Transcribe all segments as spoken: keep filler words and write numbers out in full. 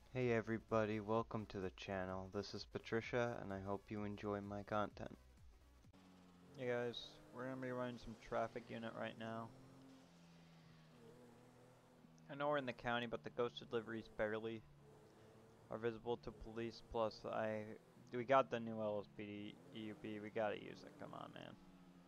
Hey everybody, welcome to the channel. This is Patricia and I hope you enjoy my content. Hey guys, we're going to be running some traffic unit right now. I know we're in the county, but the ghost deliveries barely are visible to police. Plus, I we got the new L S P D E U B, we gotta use it, come on man.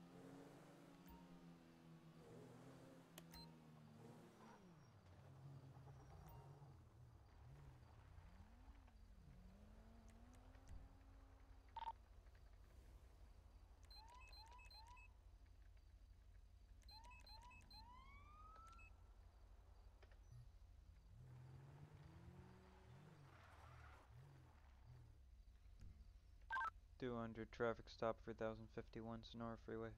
two hundred traffic stop for one thousand fifty-one Sonora Freeway.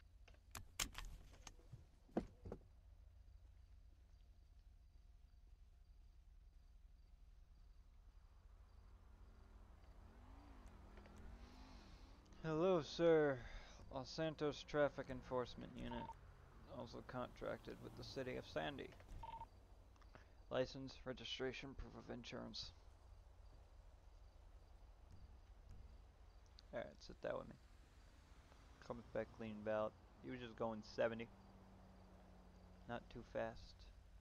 Hello sir, Los Santos Traffic Enforcement Unit, also contracted with the City of Sandy. License, registration, proof of insurance. Alright, sit that with me. Comes back clean ballot. He was just going seventy. Not too fast.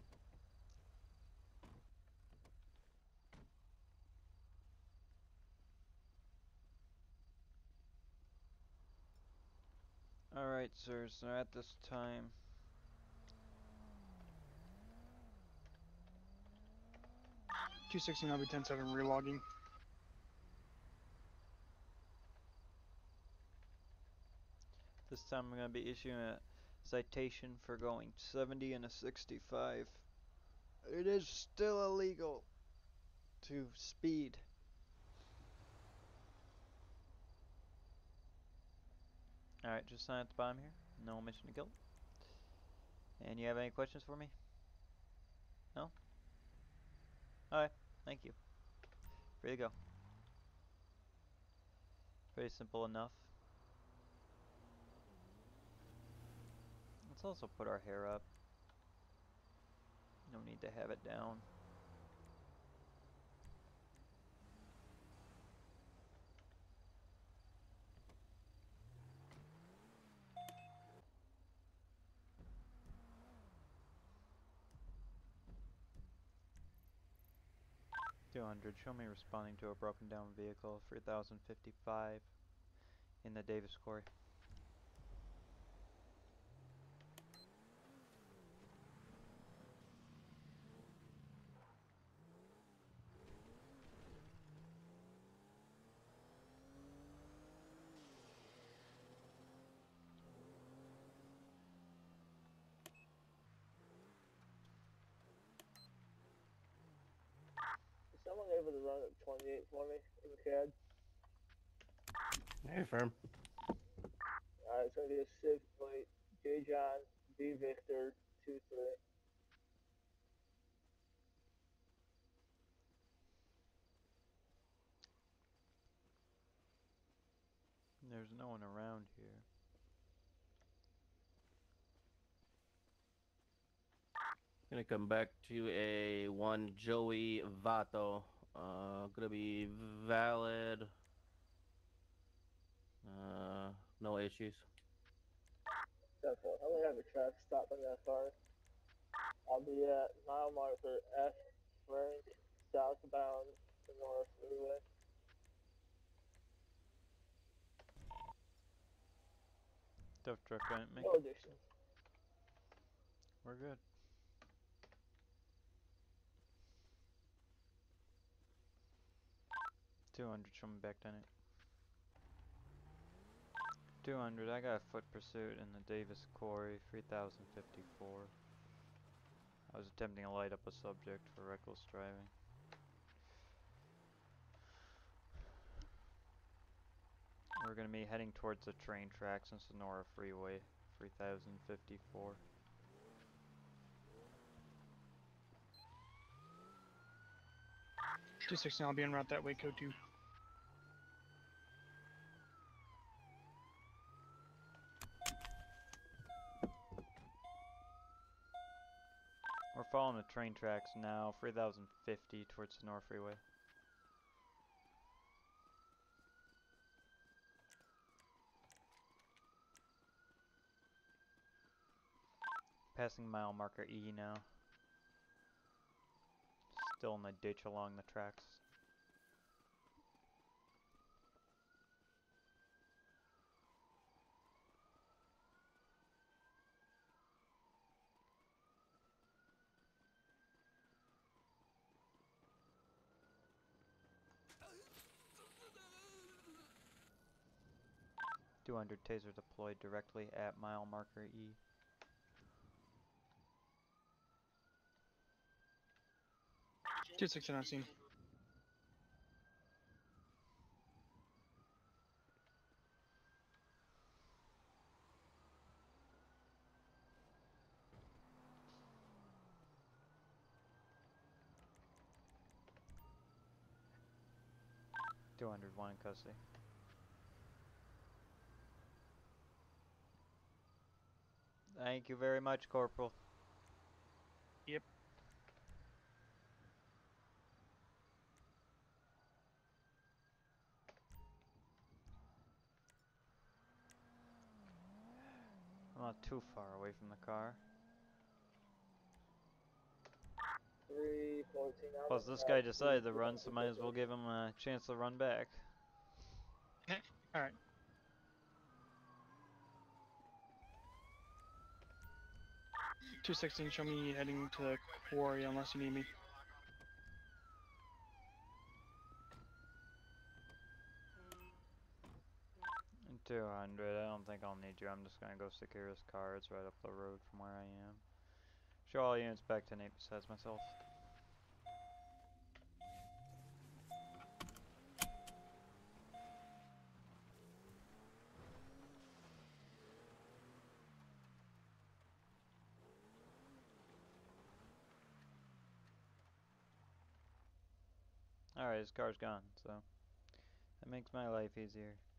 Alright, sir, so at this time two sixteen L B ten seven relogging. this time I'm gonna be issuing a citation for going seventy and a sixty-five. It is still illegal to speed. Alright, just sign at the bottom here. No omission of guilt. And you have any questions for me? No? Alright, thank you. Free to go. Pretty simple enough. Let's also put our hair up. No need to have it down. two hundred, show me responding to a broken down vehicle, three thousand fifty-five in the Davis Quarry. Is someone able to run up twenty-eight for me in the C A D? Hey, firm. Alright, it's gonna be a Civ plate, J John, D Victor, two three. There's no one around here. Gonna come back to a one Joey Vato. Uh, gonna be valid. Uh, no issues. Definitely. I'm gonna have a traffic stop on that car. I'll be at mile marker F Frank, southbound Sonora Freeway. Tough truck didn't make No it. additions. We're good. two hundred, show me back down it. two hundred, I got a foot pursuit in the Davis Quarry, three thousand fifty-four. I was attempting to light up a subject for reckless driving. We're gonna be heading towards the train tracks in Sonora Freeway, three thousand fifty-four. two sixteen I'll be en route that way, code two. We're following the train tracks now, three thousand fifty towards the North Freeway. Passing mile marker E now. Still in the ditch along the tracks. two hundred taser deployed directly at mile marker E. two sixteen on scene. two hundred one in custody. Thank you very much, Corporal. Yep. I'm not too far away from the car. three fourteen. Plus, this guy decided to run, so might as well give him a chance to run back. Alright. two sixteen, show me heading to the quarry unless you need me. two hundred, I don't think I'll need you. I'm just gonna go secure his car. It's right up the road from where I am. Show all units back to Nate besides myself. Alright, his car's gone, so that makes my life easier.